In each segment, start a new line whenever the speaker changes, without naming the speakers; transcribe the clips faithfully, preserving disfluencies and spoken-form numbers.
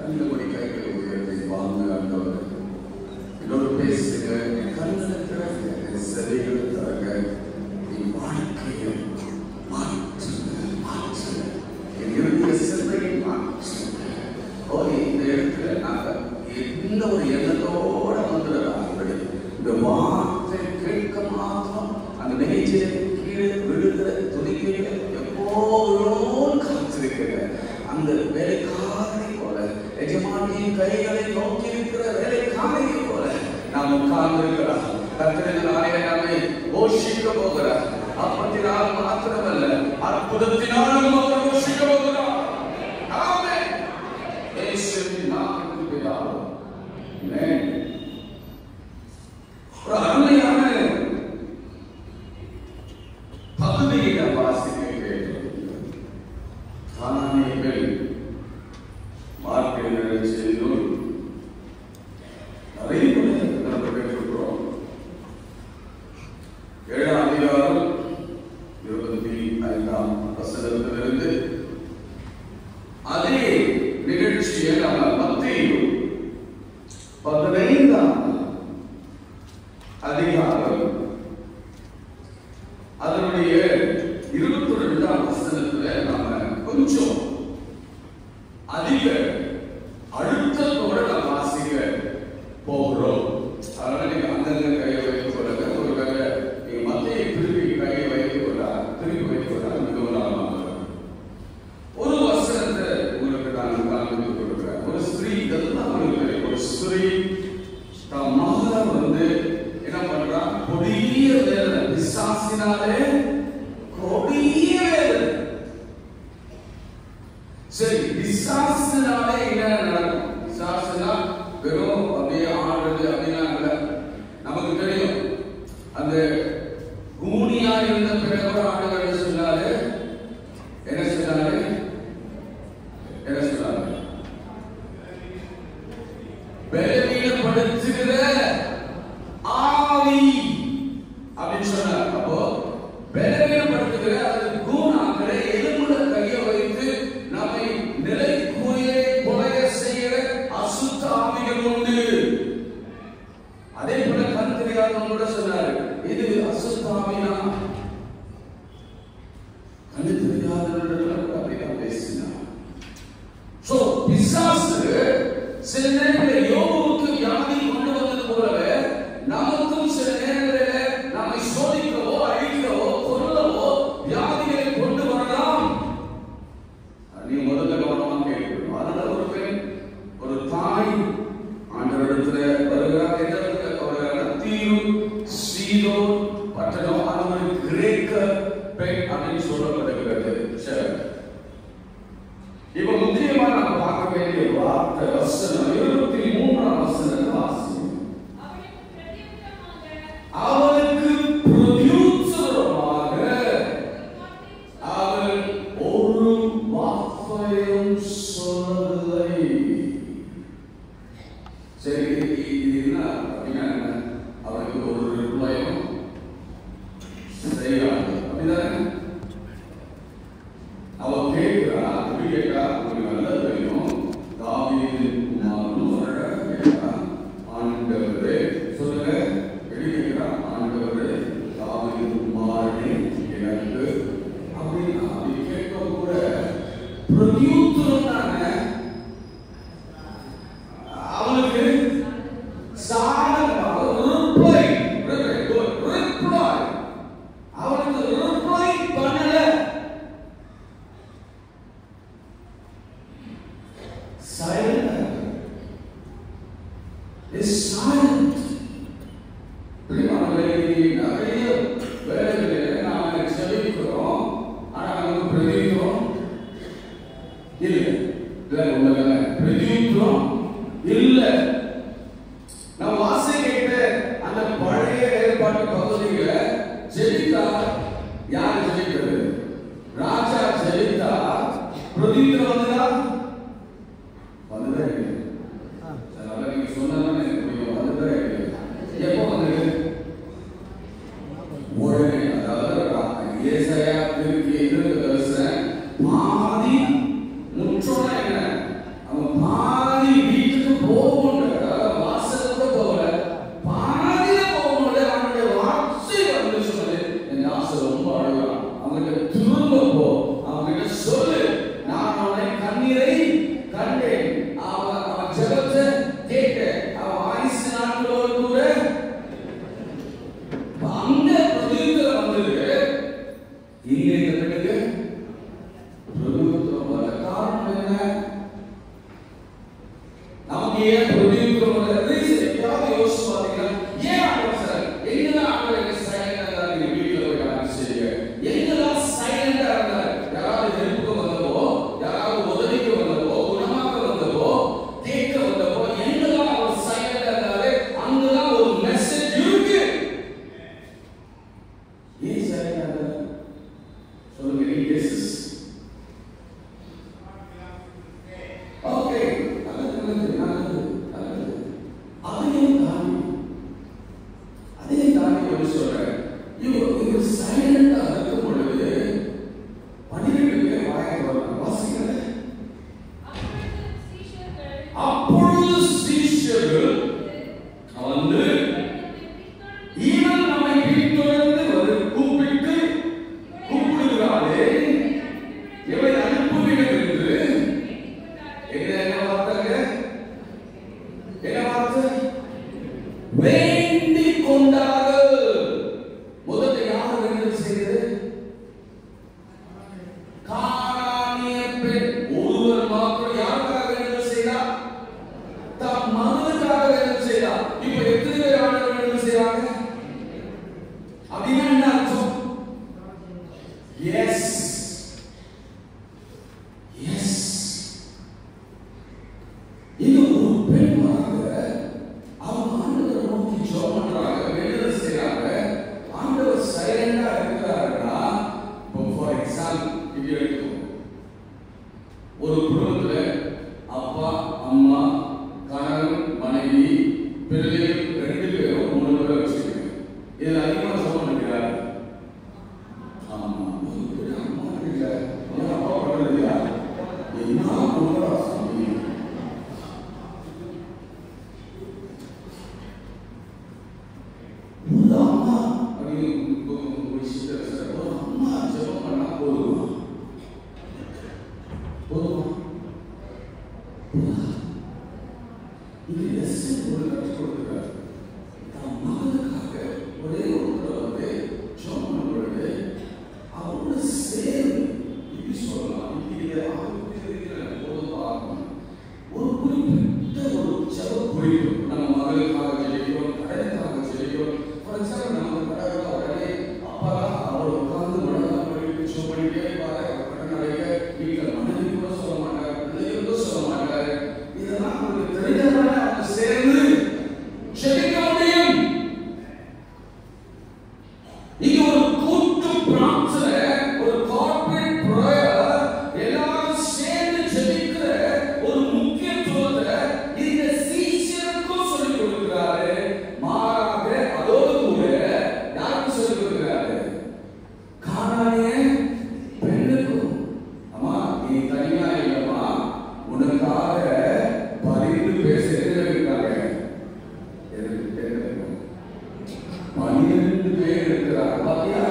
ரெண்டு மணி கைகளை உயர்த்தி வாங்க ஆண்டவரே. இதோடு பேசுங்க, கண்ணுக்கு செவிகளை தரங்க. நீ வாழ்க்கையை மாற்றுங்க, மாற்றுங்க, என் இறுதிய செல்வையை மாற்றுங்க. ஓ, இந்த இடத்துல நாங்கள் எந்த ஒரு எண்ணத்தோட வந்துடுறாங்க. இந்த வார்த்தை கேட்க மாத்திரம் அந்த நெய்ச்சில கீழே விழுகிற துணிக்கையில எப்போதும் காத்திருக்கிற அந்த வேலைக்காரை போல, எஜமானியின் கைகளை நோக்கி இருக்கிற வேலைக்காரை போல நாம் உட்கார்ந்து இருக்கிறோம். கர்த்தரினாலே நம்மை போஷிக்க போகிறார். அப்பத்தினால் மாத்திரமல்ல, அற்புதத்தினாலும் அவர் போஷிக்க போகிறார். ஆமென். இயேசுவின் நாமத்தில் பிதாவே. ஆமென். ஒரு அருமையான பகுதியை வாசிக்கிறேன். கானானியர்கள் மார்க்கு எழுதிய நூல் நிறைய நம்ம பெற்றிருக்கிறோம். ஏழாம் அதிகாரம் இருபத்தி ஐந்தாம் வசனத்திலிருந்து அதே நிகழ்ச்சியை நம்ம மத்தேயு பதினைந்தாம் அதிகாரம் அதனுடைய இருபத்தி ரெண்டாம் வசனத்துல நாம கொஞ்சம் அதிக அழுத்தத்தோட நாம் வாசிக்க போகிறோம். அதனால நீங்க அந்தந்த கையை வைத்துக் கொள்ளுங்க. ஒரு வேலை நீங்க மத்திய திருப்பி கையை வைத்துக் கொள்ள திருப்பி வைத்துக் கொள்ள மிகவும் நலமாக. ஒரு வசனத்தை உங்களுக்கு நான் காண்பித்துக் கொடுக்கிறேன். ஒரு ஸ்திரீ, இதெல்லாம் உங்களுக்கு ஒரு ஸ்திரீ தம் மகளை வந்து என்ன பண்றா? கொடிய வேலை, பிசாசினாலே கொடிய வேலை. சரி, பிசாசினாலே என்ன நடக்கும்? பிசாசுனா வெறும் அப்படியே ஆடுறது அப்படின்னா இல்ல. நமக்கு தெரியும், அந்த கூனியா இருந்த பிறகு ஆடுகள் சொன்னாரு. என்ன சொன்னாரு? என்ன சொன்னாரு? பலவீனப்படுத்துகிற ஆவி அப்படின்னு சொன்னார். அப்போ பலவீனப்படுத்துகிற அது கூனாக்களை எலும்புல கையை வைத்து நம்மை நிலைக்குறையை கொலைய செய்கிற அசுத்த ஆவிகள் உண்டு. அதே போல கண் தெரியாதவங்களோட சொன்னாரு, இது அசுத்த ஆவினா கண்ணு தெரியாதவர்கள் அப்படிதான் பேசினார். சோ பிசாசு சில நேரங்களில் யோபுவுக்கு வியாதி கொண்டு வந்தது போலவே நமக்கும் சில நேரங்களில் நம்மை சோதிக்கவோ அழிக்கவோ கொல்லவோ வியாதிகளை கொண்டு வரலாம். நீ முதல்ல கவனமாக கேட்கணும். அதனால ஒரு பெண், ஒரு தாய் ஆண்டவரிடத்துல வருகிறார். எந்த இடத்துல வருகிறார்? தீரு சீதோன் பட்டணம். அது ஒரு கிரேக்க பெண் அப்படின்னு சொல்லப்படுகிறது. சரி, இப்ப முக்கியமா நம்ம பார்க்க வேண்டிய வார்த்தை வசனம் இருபத்தி மூன்றாம் வசனத்தை வாசிக்கும். அவனுக்கு பிரத்யுத்தரமாக அவன் ஒரு வார்த்தையும் சொல்லவில்லை. சரி, இது என்ன அப்படின்னா அவனுக்கு ஒரு ரிப்ளையும் செய்யாது அப்படிதானே? அவன் கேட்கிறா, கேட்கிறா, உங்களுக்கு நல்லா தெரியும். தாவீதின் குமாரன் கேட்கிறா, ஆண்டவரே சொல்லுங்க. எப்படி கேட்கிறா? ஆண்டவரே, தாவீதின் குமாரனே எனக்கு அப்படின்னு அப்படி கேட்க கூட பிரத்யுத்தரம் தானே அவனுக்கு சாதகமாக ரிப்ளை ரிப்ளை அவனுக்கு ரிப்ளை பண்ணல. Silent is silent. பிரியமானவர்களே, நிறைய வேலைகளில் நாம் செவிக்கிறோம், ஆனால் நமக்கு பிரதியுத்தரம் இல்லை. உண்மையான பிரதியுத்தரம் இல்லை. நம்ம வாசிக்கிட்ட அந்த பழைய ஏற்பாட்டு பகுதியில ஜெபித்தா யார் ஜெபிக்கிறது? ராஜா ஜெபித்தா பிரதியுத்தரம் வந்ததா? வந்ததே இல்லை. நீங்க சொன்னாலே வந்ததே இல்லை. எப்போ வந்தது? உடனே, அதாவது ஏசாயா திருப்பி எதிர்த்து பாதி முற்றோட என்ன அவன் பாதி ஆவியை பிரதிபலிக்கிற ரீசன் எப்பயாவது யோசிச்சு பார்த்தீங்கன்னா ஏன் ஆண்டவர் சார் எங்கதான் ஆண்டவர் சைலண்டா இருந்தார்? நீங்க வீட்டுல போய் ஆரம்பிச்சு செய்யுங்க. எங்கதான் சைலண்டா இருந்தார்? யாராவது ஹெல்ப்புக்கு வந்தப்போ, யாராவது உதவிக்கு வந்தப்போ, குணமாக்க வந்தப்போ, கேட்க வந்தப்போ எங்கதான் அவர் சைலண்டா இருந்தாரு? அங்கதான் ஒரு மெசேஜ் இருக்கு. ஏன் சைலண்டா இருந்தார் சொல்லுங்க. நீ கேசஸ் ஓகே நல்லது நல்லது நல்லது நல்லது. அதையும் தாண்டி அதையும் தாண்டி ஒரு சொல்றேன். இவர் இவர் சைலண்டா இருக்கும் பொழுது பன்னிரண்டு பேர் வாயை திறந்தாங்க. வாசிக்கிறேன். அப்பொழுது சீஷர்கள் வந்து இவன் நம்மை பின்தொடர்ந்து வந்து கூப்பிட்டு கூப்பிடுகிறாரே இவரை அனுப்புகிறேன் என்று என்ன வார்த்தைங்க? என்ன வார்த்தை? வேண்டிக் கொண்டார்கள். முதல்ல யார் வேண்டுதல் செய்தது? கானானிய பெண் ஒருவர் மாத்திரம் யாருக்காக வேண்டுதல் செய்தார்? தம் மகனுக்காக வேண்டுதல் செய்தார். இப்ப எத்தனை பேர் ஆண்டவர் வேண்டுதல் செய்றாங்க? அப்படின்னா என்ன அர்த்தம்? எஸ் எஸ் இது ஒரு பெண் வராங்க. அவங்க ஆண்டவரை நோக்கி ஜெபம் பண்றாங்க, வேண்டுதல் செய்றாங்க. ஆண்டவர் சைலண்டா இருக்கிறாருன்னா, இப்போ ஃபார் எக்ஸாம்பிள் இப்படி எடுத்துக்கோ. ஒரு குடும்பத்துல அப்பா அம்மா கணவன் மனைவி பிள்ளைகள் ரெண்டு பேரும் மூணு பேரை வச்சுக்கோங்க. இதுல அதிகமா ஜெபம் பண்ணுறாரு. ஆமா அம்மா இல்ல அப்பா பண்றது யார்? என்ன பண்றா சாமி? ஒரு அம்மா அப்படின்னு ஒரு சிஸ்டர் சார் ஒரு அம்மா ஜெபம் பண்ணா போதுமா? போதுமா? இது லெசன் ஒரு கற்றுக் கொடுக்கிறார். தான் மகனுக்காக ஒரே ஒருத்தர் வந்து ஜெபம் பண்ணும் பொழுது அவரோட சேர்ந்து இப்படி சொல்லலாம். இப்படி போதும் பார்க்கணும். ஒரு குறிப்பிட்ட ஒரு ஜெப குறிப்பு நம்ம மகளுக்காக ஜெபிக்கிறோம், கடனுக்காக ஜெபிக்கிறோம். ஃபார் எக்ஸாம்பிள் நம்ம கடவுள உடனே அப்பா அவர் உட்கார்ந்து மனதால் படிக்க ஜெபம் பண்ணிட்டே இருப்பாரு. அவர் கடன் அடைக்க வீட்டில் மனைவி கூட சொல்ல மாட்டார், பிள்ளைகள் கூட சொல்ல மாட்டார். இதெல்லாம் அவங்களுக்கு தெரிஞ்சதால அவங்க சேர்ந்து ஜெபிக்க முடியும். இது ஒரு கூட்டு பிரார்த்தனை, ஒரு கார்ப்பரேட் பிரேயர், எல்லாரும் சேர்ந்து ஜெபிக்கிற ஒரு முக்கியத்துவத்தை இந்த சீஷருக்கும் சொல்லிக் கொடுக்கிறாரு. மாறாக அதோடு கூட யாருக்கு சொல்லிக் கொடுக்கிறாரு? கானானிய பெண்ணுக்கும். அம்மா நீ தனியா இல்லம்மா, உனக்காக பரிந்து பேச இருக்காங்க. பன்னிரண்டு பேர் இருக்கிறார். பாத்தியா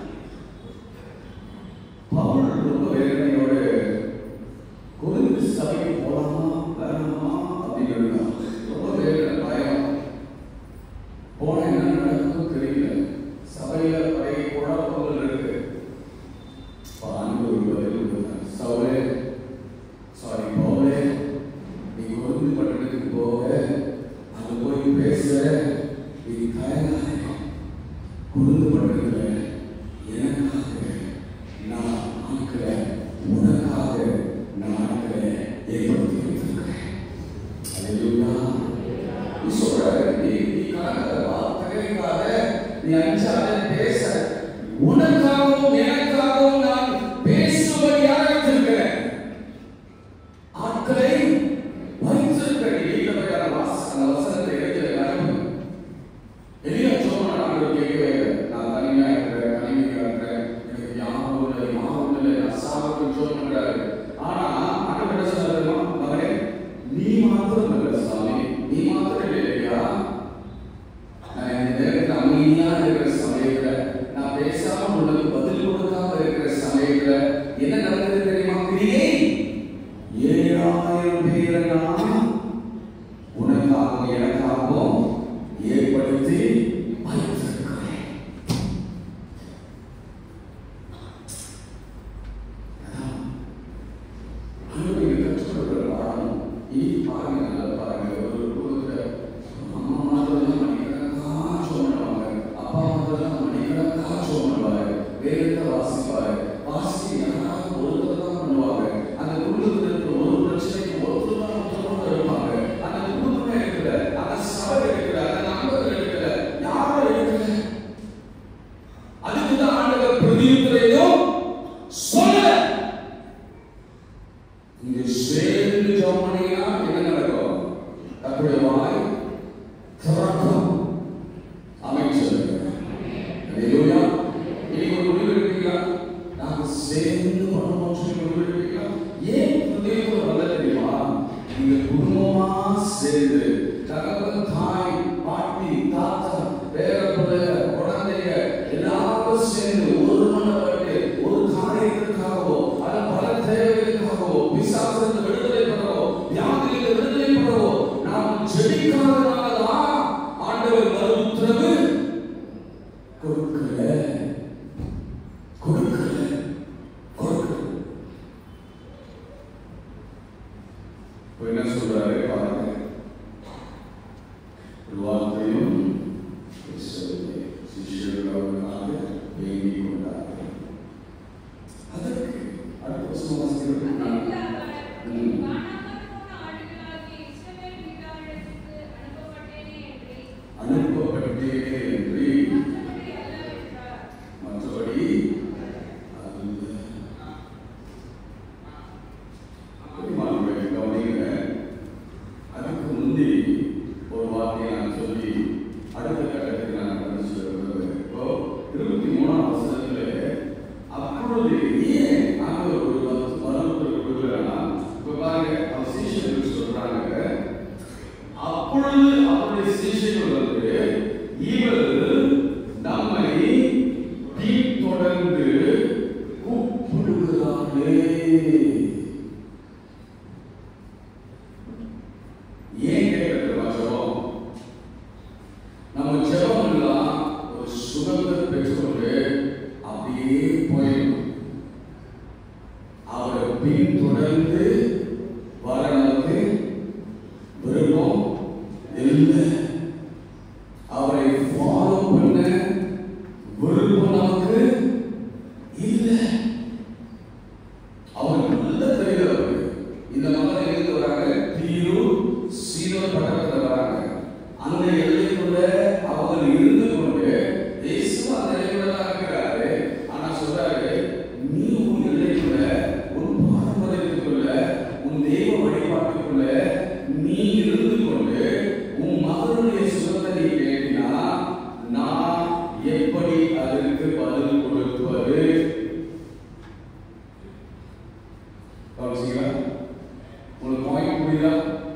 பவுல் ரொம்ப வேதனையோடு கொரிந்து சபைக்கு போலாமா வேணாமா அப்படின்னு ரொம்ப வேதனை பயம். போன என்ன நடக்கும் தெரியல. சபையில பழைய குழப்பங்கள் இருக்கு. ஆண்டவர் பதில் கொடுத்தார். சவுலே சாரி பவுலே நீ கொரிந்து பட்டணத்துக்கு போக அங்க போய் பேச நீ தயாராக கொரிந்து பட்டணத்துல எனக்காக நான் ஆட்களை உனக்காக நான் ஆட்களை ஏற்படுத்தி வைத்திருக்கிறேன். அல்லேலூயா. நீ சொல்றாரு நீ நீ கலந்த வார்த்தைக்காக நீ அஞ்சாத பேச உனக்காகவும் எனக்காகவும் நான் பேசும்படியாக வைத்திருக்கிறேன். ஆட்களை வைத்திருக்கிறேன். வீட்டில் வாசன வசனத்தை எழுதிய நடக்கும் எளிய சோழன் ஆண்டவர் கேட்கவே நான் தனியாக இருக்கிறேன், தனிமையாக இருக்கிறேன், எனக்கு யாரும் இல்லை, யாரும் இல்லை, நான் சாப்பிட்டு ஜோம் பண்றாரு. ஆனா ஆண்டவர் என்ன சொல்றாரு? மகனே நீ மாத்திரம் இல்லை சாமி, நீ மாத்திரம் இல்லையா? நான் இந்த நேரத்தில் அமைதியா இருக்கிற சமயத்துல, நான் பேசாம உனக்கு பதில் கொடுக்காம இருக்கிற சமயத்துல என்ன நடந்தது தெரியுமா? கிரியை ஏழாயிரம் பேரை நான் உனக்காகவும் எனக்காகவும் ஏற்படுத்தி வைத்திருக்கிறேன். அனுபவி கற்றுக்கொள்கிற பாடம் இனி பாருங்க, நல்ல பாருங்க. என்ன சொல்றாரு பாருங்க. ஒரு வார்த்தையும் பேசவில்லை. சிஷ்யர்கள் அவர்களாக வேண்டிக் கொண்டார்கள். அதற்கு அடுத்த வசனம் வாசிக்கிறோம். அனுப்பப்பட்டேனே என்று மற்றபடி கவனிங்க. அதுக்கு முந்தி ஒரு வார்த்தையை நான் சொல்லி அடுத்த கட்டத்துக்கு நான் கடந்து சொல்லுவேன். இப்போ இருபத்தி மூணாம் வருஷத்துல அப்பொழுது ஏன் நாங்கள் ஒரு மருத்துவ கொடுக்கலன்னா இப்ப பாருங்க அவர் சீஷர்கள் சொல்றாங்க. அப்பொழுது அவருடைய சீஷர்கள் வந்து இவர் நம்மை பின்தொடர்ந்து கூப்பிடுகிறார்களே. ஏன் கேட்கிறது ஜபம்? நம்ம ஜபம் எல்லாம் ஒரு சுகத்தை பெற்றுக்கொண்டு அப்படியே போயிடும். அவரை பின்தொடர்ந்து வர நமக்கு விருப்பம் இல்லை. அவரை ஃபாலோ பண்ண விருப்பம் நமக்கு இல்லை. அவருக்கு நல்ல தெரியாது. இந்த மக்கள் எங்க வராங்க? தீரு சீனோர் பட்டணத்துல வராங்க. அந்த எல்லைக்குள்ள அவங்க இருந்து கொண்டு இயேசு அந்த எல்லைக்குள்ள இருக்கிறாரு. ஆனா சொல்றாரு, நீ உன் எல்லைக்குள்ள உன் பாரம்பரியத்துக்குள்ள உன் தெய்வ வழிபாட்டுக்குள்ள நீ இருந்து கொண்டு உன் மகனுடைய சுகத்தை நீ கேட்டினா நான் எப்படி அதற்கு பதில் கொடுப்பது? உங்களுக்கு பாயிண்ட் புரியுதா?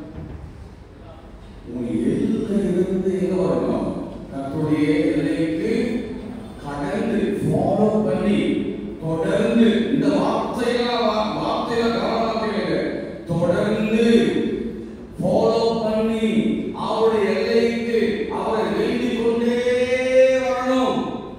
உன் எல்லையில இருந்து எங்க வரணும்? கர்த்தருடைய எல்லைக்கு கடந்து ஃபாலோ பண்ணி தொடர்ந்து இந்த வார்த்தையெல்லாம் வார்த்தையில கவனமாக தொடர்ந்து ஃபாலோ பண்ணி அவருடைய எல்லைக்கு அவரை வேண்டிக் கொண்டே வரணும்.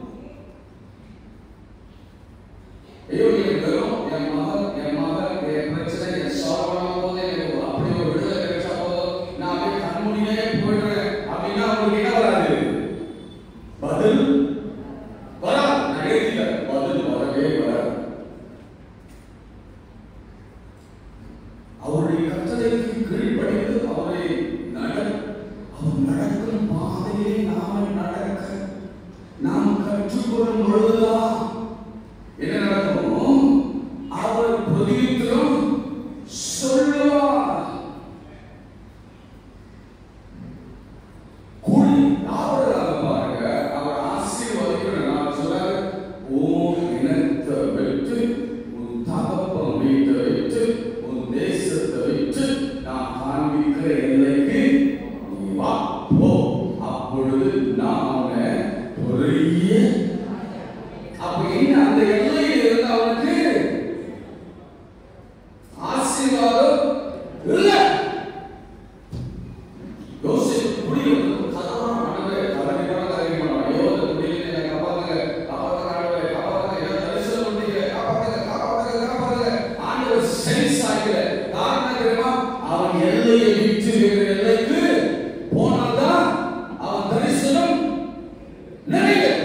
ஐயோ என் வெறும் என் மகன் என் மகன் என் பிரச்சனை என் சால்வ் போதே அப்படி ஒரு விடுதலை கிடைச்சா போதும் நான் அப்படியே கண்மூடியே போயிடுறேன் அப்படின்னா அவங்களுக்கு என்ன வராது? பதில் வராது. நடக்கல. பதில் வரவே வராது. அவருடைய கட்டளைக்கு கீழ்ப்படிந்து அவரை நட அவர் நடக்கும் பாதையை நாம் நடக்க நாம் கற்றுக்கொள்ளும் பொழுதுதான் என்ன நடக்கும்? அவர் பிரதியுத்தரம் சொல்லுவார். கூலி யாவராக பாருங்க. அவர் ஆசீர்வதிக்கிற நான் சொல்றாரு, உன் இனத்தை விட்டு உன் தகப்பன் வீட்டை விட்டு உன் தேசத்தை விட்டு நான் காண்பிக்கிற எல்லைக்கு நீ வா போ. அப்பொழுது நான் அவனை பெரிய அப்ப என்ன அந்த எல்லையில் இருந்து அவனுக்கு ஆசீர்வாதம் இல்லை. யோசிப்பு புரியும். சாதாரண மனதை கலரி பண்ண கலரி பண்ணுவான். ஐயோ அந்த முடியல காப்பாத்துங்க காப்பாத்துங்க ஆண்டவரே காப்பாத்துங்க என்ன தரிசனம் பண்ணீங்க காப்பாத்துங்க காப்பாத்துங்க காப்பாத்துங்க ஆண்டவர் சென்ஸ் ஆகிற காரணம் தெரியுமா? அவன் எல்லையை விட்டு வேறு எல்லைக்கு போனால்தான் அவன் தரிசனம் நிறைவேறும்.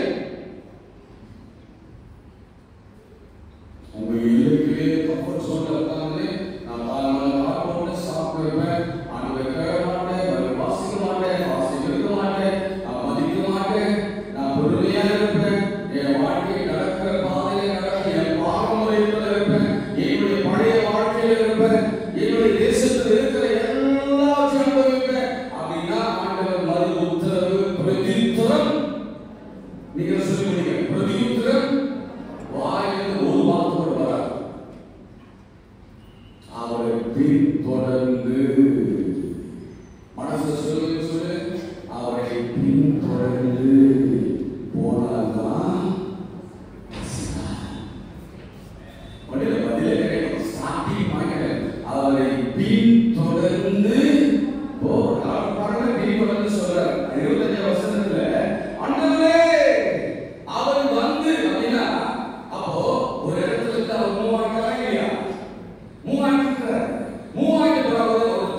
உங்க எல்லைக்கு கம்ஃபர்ட் ஜோன்ல இருக்காங்களே, நான் காலையில காலையில சாப்பிடுவேன், ஆண்டவரை கேட்க மாட்டேன், வாசிக்க மாட்டேன், வாசிக்க இருக்க மாட்டேன், நான் மதிக்க மாட்டேன், நான் பொறுமையா இருப்பேன், என் வாழ்க்கை நடக்கிற பாதையில நடக்க என் பாரம்பரியத்தில் இருப்பேன், என்னுடைய பழைய வாழ்க்கையில இருப்பேன், என்னுடைய தேசத்தில் இருக்கிற எல்லாத்தையும் அனுபவிப்பேன் அப்படின்னா ஆண்டவர் மறு உத்தரவு பிரதியுத்தரம் நீங்க சொல்லி முடியுங்க. பிரதியுத்தரம் வாயிலிருந்து ஒரு வார்த்தை வராது. அவரை பின்தொடர்ந்து மனசு சொல்லு சொல்லு அவரை பின்தொடர்ந்து போனால்தான் பதில பதில ஸ்டார்டிங் பாயிண்ட். அவரை பின்தொடர்ந்து போ. பாருங்க பின்தொடர்ந்து சொல்றார் இருபத்தஞ்சு வருஷத்துல ஆண்டவரே அவர் வந்து அப்படின்னா அப்போ ஒரு இடத்துல இருந்து அவர் மூவ் ஆகிட்டாரா இல்லையா? மூவ் ஆகிட்டார். மூவ் ஆகிட்டு ஒரு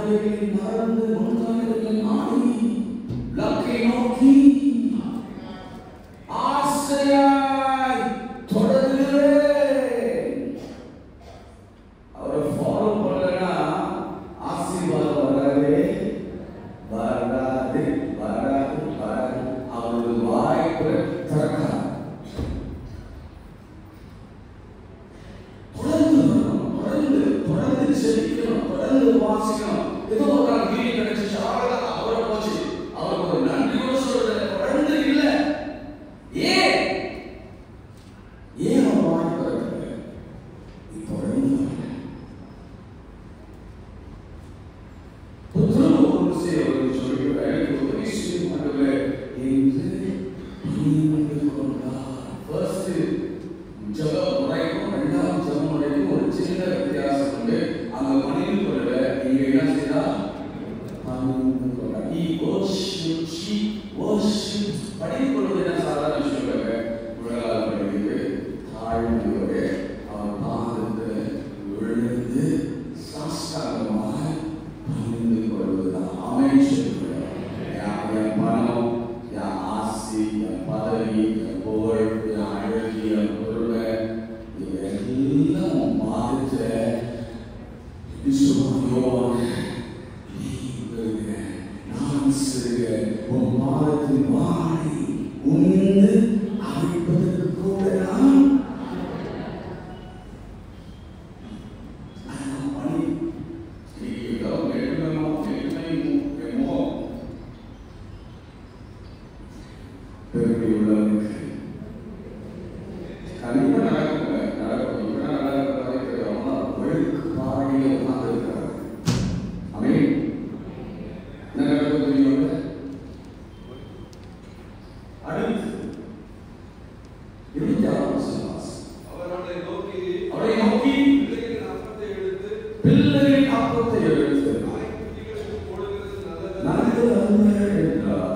முன்னோக்கில் மறந்து முன்காலத்தில் நாடி லக்கை நோக்கி ஆசையாய் தொடர்கிறேன். அவரை ஃபாலோ பண்ணலன்னா ஆசீர்வாதம் வராதே வராது வராது வராது. அவரது வாய்ப்பை திறக்காது. தொடர்ந்து வரணும், தொடர்ந்து தொடர்ந்து செழிக்கணும், தொடர்ந்து வாசிக்கணும். ஏதோ ஒரு நாள் வீடு கிடைச்சிச்சு, அவ்வளவுதான், அவரை போச்சு, அவருக்கு ஒரு நன்றி கூட சொல்றது தொடர்ந்து இல்லை. ஏன் ஏன் அவர் வாய்ப்பு திறக்கல? தொடர்ந்து திரும்ப ஒரு செய்ய ஒரு சொல்லி எனக்கு ஒரு விஷயம் ஆண்டவரே என்று புரிந்து கொண்டார். ஃபர்ஸ்ட் ஜெப முறைக்கும் இரண்டாவது ஜெப முறைக்கும் ஒரு சின்ன வித்தியாசம் உண்டு. அங்க பணிந்து கொள்ள இங்க என்ன செய்தா பணிந்து கொள்ள he worship she worship. பணிந்து கொள்வது என்ன சாதாரண விஷயம் இல்லை. உலகால் படிக்கிறது தாழ்மையோடு அவர் பாதத்தில் விழுந்து சாஷ்டாங்கமாய் பணிந்து கொள்வதுதான். ஆமென் சொல்லுங்கள். என் பணம், என் ஆசி, என் பதவி, என் புகழ், என் அழகு, என் பொருளை இவையெல்லாம் உன் பாதத்தில் விசுவாயோவாக நீ வருக, நான் சிறுக உன் பாதத்தில் வாடி உண்டு அழைப்பதற்கு கூட நான் பணி பெருமை உள்ளவனுக்கு கண்டிப்பா நடக்குங்க, நடக்கும். இப்ப நடக்கிறது அவனா ஒழுக்கு பாறையில உட்கார்ந்து இருக்கிறார். ஆமென். என்ன நடக்கும் தெரியுமா? அடுத்து இருபத்தி ஆறாம் வசனம். அவர் அவனை நோக்கி அவனை நோக்கி பிள்ளைகளின் அப்பத்தை எடுத்து பிள்ளைகளின் அப்பத்தை எடுத்து நாய்க்குட்டிகளுக்கு போடுகிறது நல்லது நல்லது அல்ல என்றார்.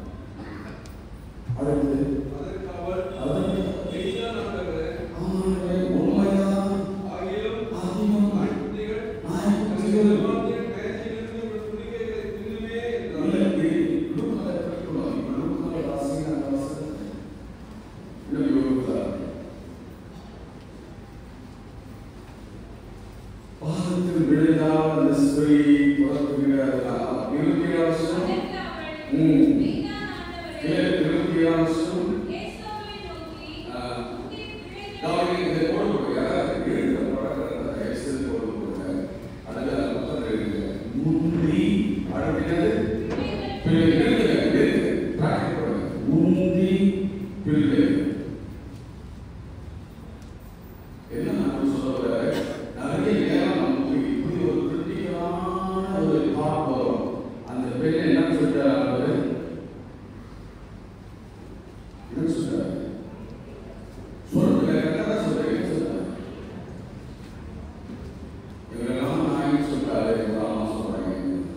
அடுத்து அதற்கு அவர் அதற்கு மெய்யான ஆண்டவரே ஆண்டவரே உண்மைதான் ஆகிலும் ஆகிலும் நாய்க்குட்டிகள் நாய்க்குட்டிகள் வார்த்தையின் பேச்சிலிருந்து உங்கள் துணிக்கைகளை தின்னுமே என்றார். லூக்காவை படிக்கணும். இப்போ லூக்காவை வாசிங்க, அந்த வசனத்தை இன்னும் யோசித்தார். பாதத்தில் விழுந்தால் அந்த ஸ்திரீ புறத்துகிறார். இருபத்தி ஏழாம் வசனம். ம் இருபத்தி ஏழாம் வசனம். தாவீது இதை போட்டு யாராவது எழுத பழக்கிறத எக்ஸல் போட்டு போடுங்க. அதில் மொத்தம் எழுதுங்க. முந்தி அடுத்தது பிள்ளை எழுதுங்க, எழுதுங்க, பிராக்டிஸ் பண்ணுங்க. முந்தி பிள்ளை என்ன நான் சொல்ல நிறைய நேரம் நமக்கு இப்படி ஒரு கிரிட்டிக்கலான ஒரு தாட் வரும். அந்த பெண் என்ன சொல்றாரு? அவர் என்ன சொல்றாரு? சொல்லுங்க, கரெக்டா சொல்றீங்க. என்ன சொல்றாரு? இவரெல்லாம் நான் சொல்றாரு, இவரெல்லாம் சொல்றாங்க.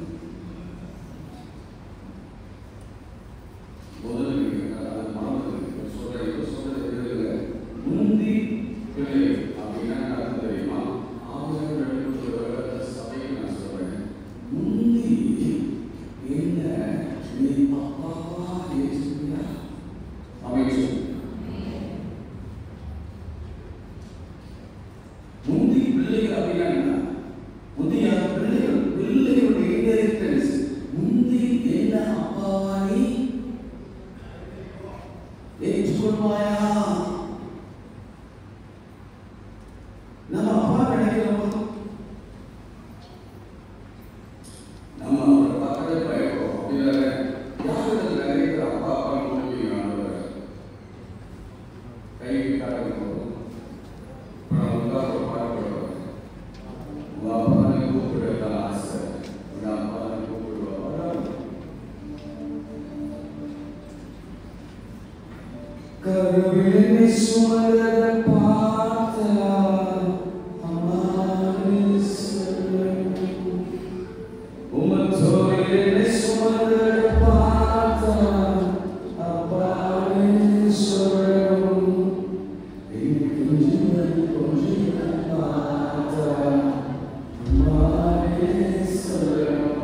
முதல்ல நீங்க அதை மறந்து சொல்றேன். இப்ப சொல்றது இல்லை. முந்தி பிள்ளை அப்படின்னா அர்த்தம் தெரியுமா? ஆயிரம் எழுநூறு வருட சபையை நான் சொல்றேன். முந்தி என்ன நீ அப்பாவா ஏற்றுக்கியா? அமைச்சு முந்தி பிள்ளைகள் அப்படின்னா என்ன? முந்தைய பிள்ளைகள் பிள்ளைகளுடைய இன்ஹெரிட்டன்ஸ். முந்தி என்ன அப்பாவா நீ ஏற்றுக்கொள்வாயா? நம்ம அப்பா நினைக்கிறோமா? நம்ம அவரை பார்க்கவே பயப்படுறோம். அப்படின்னா யாரும் நினைக்கிற அப்பா அப்பா நோக்கி கை காட்ட போகிறோம். இப்போ நம்ம தான் ஒரு பாடுபடுறோம். உங்கள் அப்பா கூப்பிடுறதா ஆசை. உங்கள் அப்பா கூப்பிடுவா கருவிலை சுமந்த பார்த்தா உமத்தோரிலை சுமந்த பார்த்தா அப்பாவே சொல்லும் கொஞ்சம் கொஞ்சம் பார்த்தா அம்மாவே சொல்லும்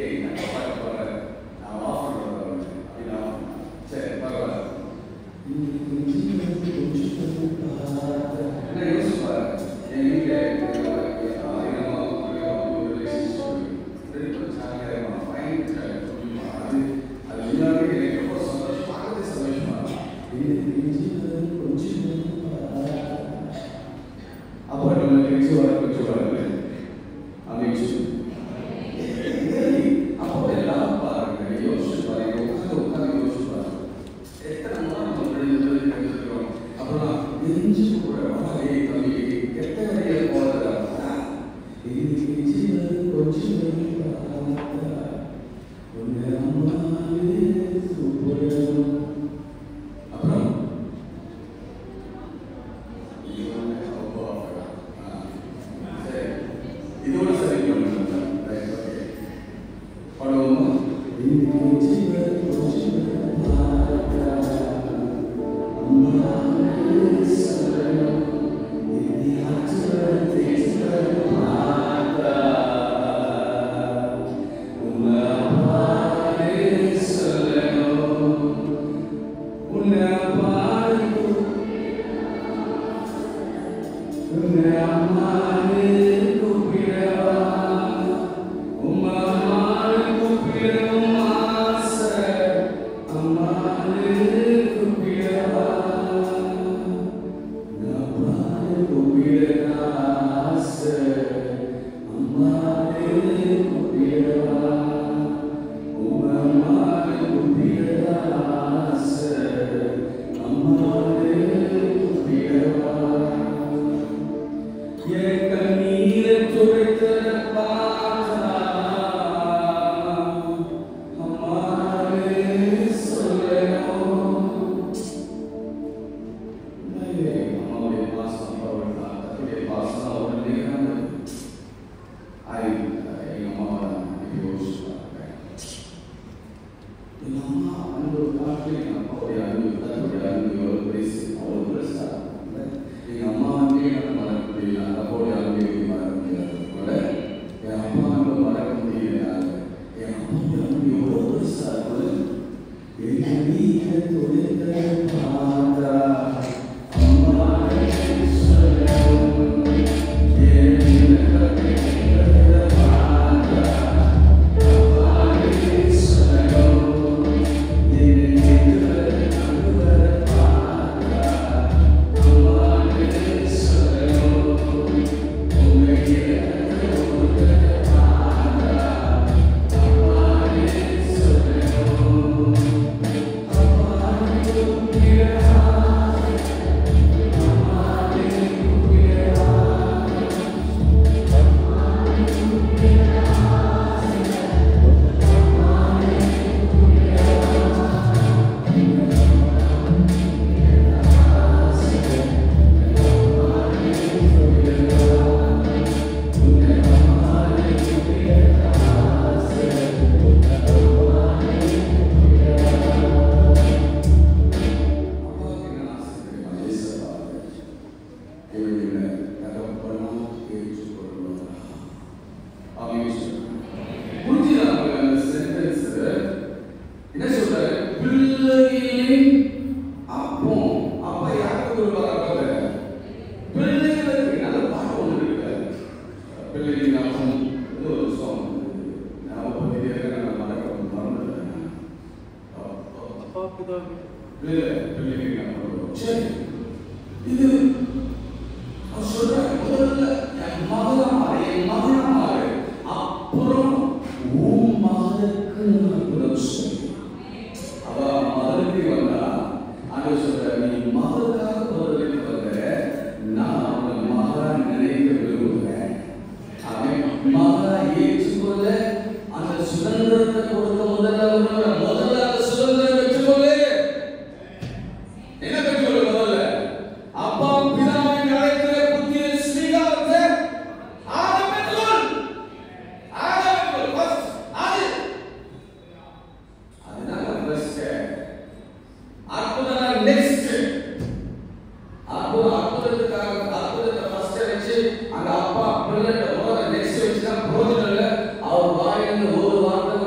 அந்த அப்பா பிள்ளை நெக்ஸ்ட் வச்சுதான் பிரோஜனம் இல்லை. அவர் வாயிலிருந்து ஒரு வார்த்தை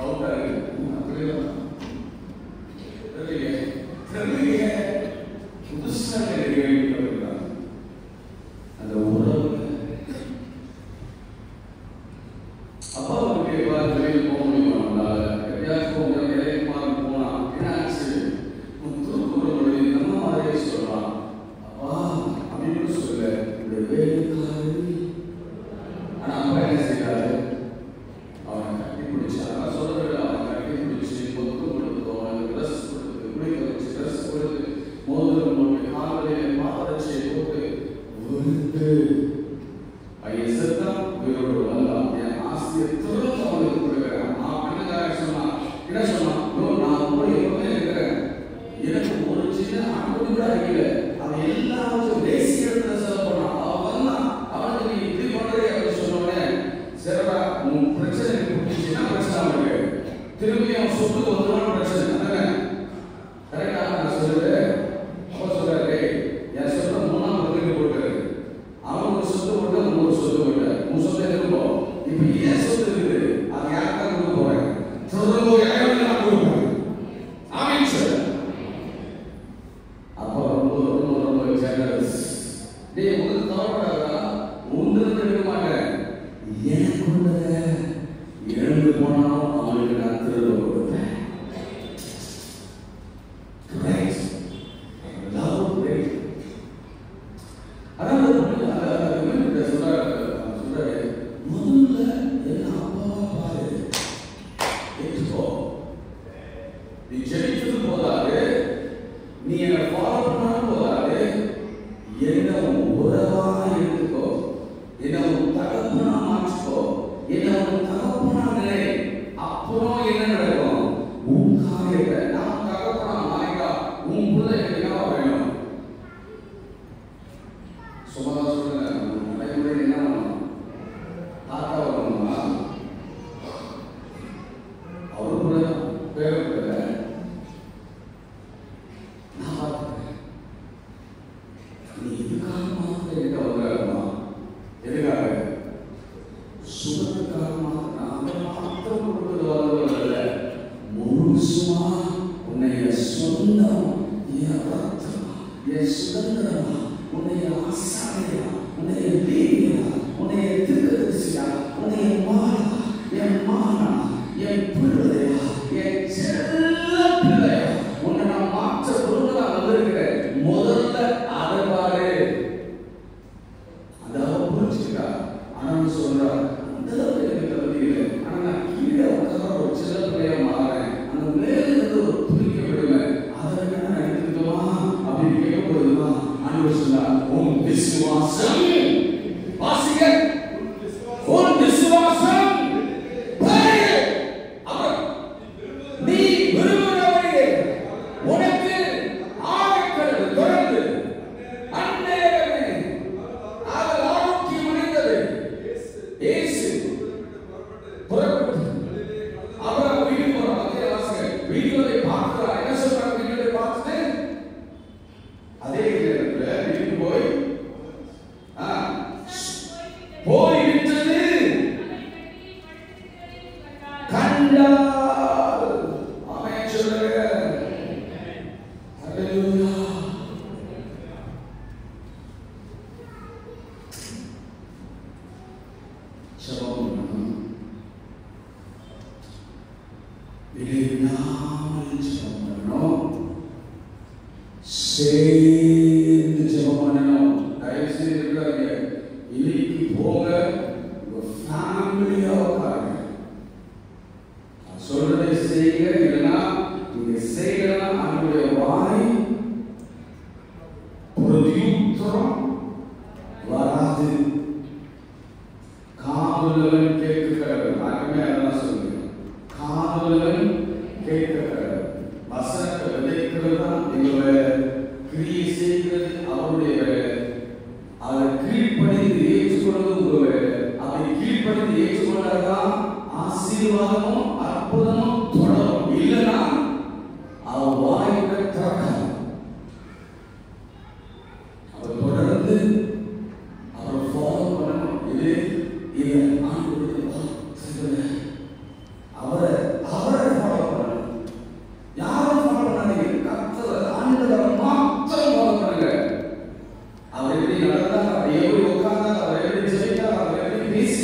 அவரை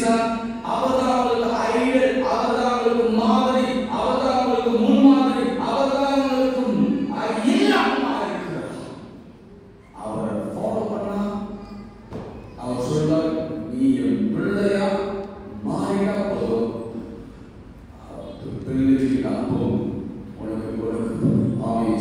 செய்தார்? அவர்தான் அவர்களுக்கு ஐடியல், அவர்தான் அவர்களுக்கு மாதிரி, அவர்தான் அவர்களுக்கு முன்மாதிரி, அவர்தான் அவர்களுக்கு எல்லாமாக இருக்கிறார். அவரை ஃபாலோ பண்ணா அவர் சொல்வார், நீ என் பிள்ளையா மாறினா போதும், பிள்ளைக்கு அப்பவும் உனக்கு கொடுக்க ஆமீன்.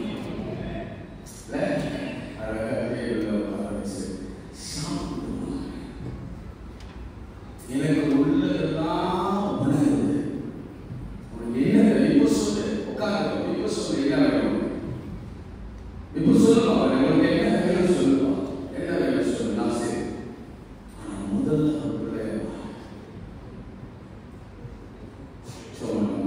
எனக்கு உள்ளதெல்லாம் உணர்வு. உனக்கு என்ன இப்போ சொல்லு, உட்காந்து இப்போ சொல்லு, என்ன வேணும் இப்போ சொல்லுமா, உனக்கு என்ன வேணும் சொல்லுமா, என்ன வேணும் சொல்லு, நான் சரி. ஆனா முதல்ல அவர்களே சொல்லணும்.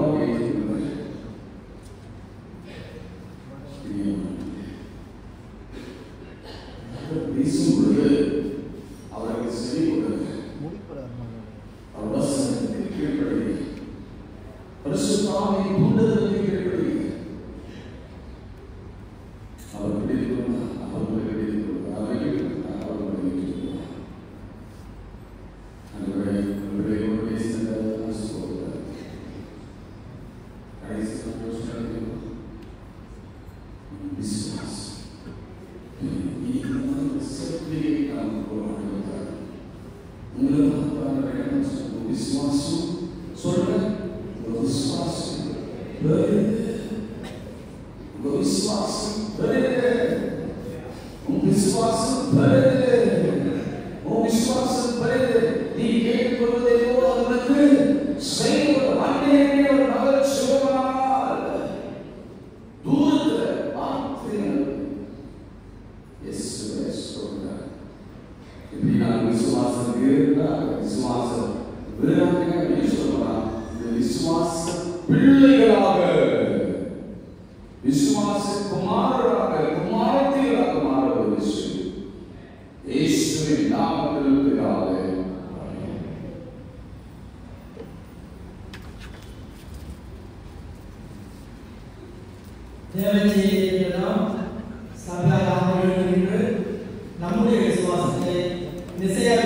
பிதாவாக ஏற்றுக்கொள்வது பேசும் பொழுது அவருக்கு செவி கொடுங்க. அவர் வசனத்துக்கு கீழ்ப்படி பரிசுத்தாவின் தூண்டுதலுக்கு கீழ்ப்படி அவர் பிடித்துக்கொள்வார். அவர்களை பிடித்துக்கொள்வார். அவர்களை பிடித்துக்கொள்வார். அதுவரை உங்களுடைய பேசுகிறத நான் சொல்கிறேன். கடைசி சந்தோஷம் விசுவாசம். விசுவாசம் சொல்ற விசுவாசம் விசுவாசம் விசுவாசம் விசுவாசம் நீ கேட்டுக்கொள்வதை போல அவர்களுக்கு செய்வது அன்னையே ஒரு மகள் சிவனால் தூரத்தில் பார்த்தேன். விசுவாசம் விசுவாசம் விசுவாச பிள்ளைகளாக விசுவாச குமாரராக குமாரத்திகளாக மாறுவது இயேசுவின் நாமத்தில் பிதாவே.
நம்முடைய விசுவாசத்தை நிச்சய